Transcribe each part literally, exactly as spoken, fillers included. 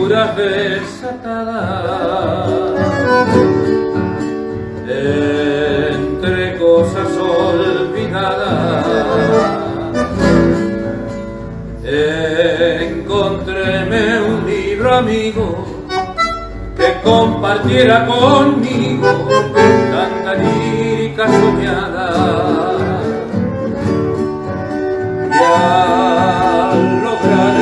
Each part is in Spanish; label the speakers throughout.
Speaker 1: aventuras desatadas entre cosas olvidadas. Encontréme un libro amigo que compartiera conmigo tanta lírica soñada. Y al lograr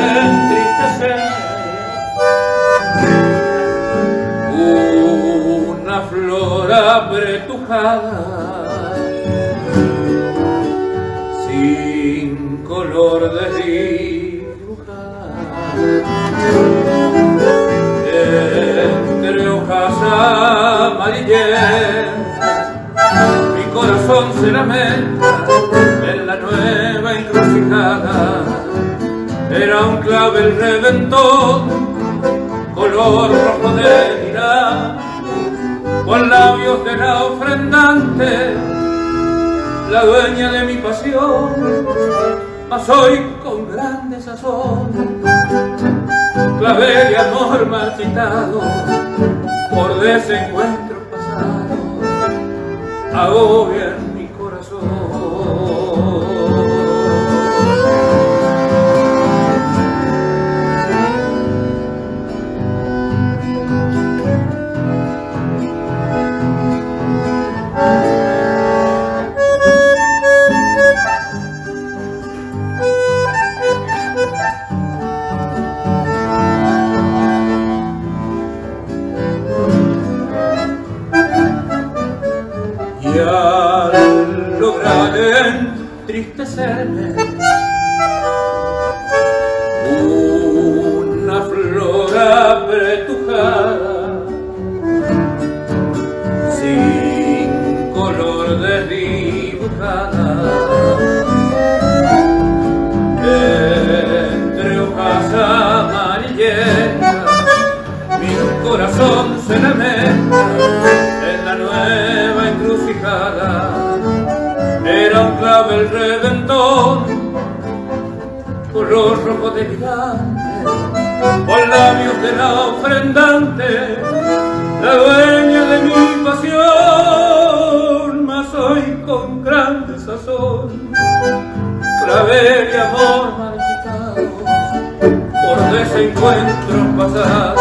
Speaker 1: entristecerme, una flor apretujada, sin color desdibujada, entre hojas amarillentas, mi corazón se lamenta en la nueva encrucijada. Era un clavel reventón, color rojo de Irán, con labios de la ofrendante, la dueña de mi pasión, mas hoy con grande sazón, clavel y amor marchitado por desencuentros pasados, agobian mi corazón. Y al lograr entristecerme, una flor apretujada, sin color desdibujada, entre hojas amarillentas, mi corazón se lamenta en la nueva encrucijada. Era un clavel reventón, color rojo de gigante, con labios de la ofrendante, la dueña de mi pasión, mas hoy con grande sazón, clavel y amor marchitados por desencuentros pasados.